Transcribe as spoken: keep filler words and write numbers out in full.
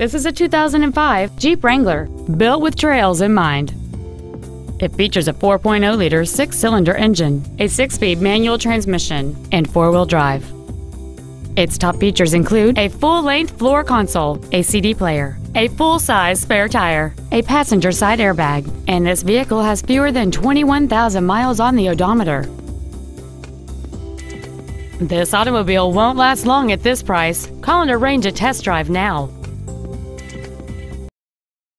This is a two thousand five Jeep Wrangler, built with trails in mind. It features a four point oh liter six-cylinder engine, a six-speed manual transmission, and four-wheel drive. Its top features include a full-length floor console, a C D player, a full-size spare tire, a passenger side airbag, and this vehicle has fewer than twenty-one thousand miles on the odometer. This automobile won't last long at this price. Call and arrange a test drive now.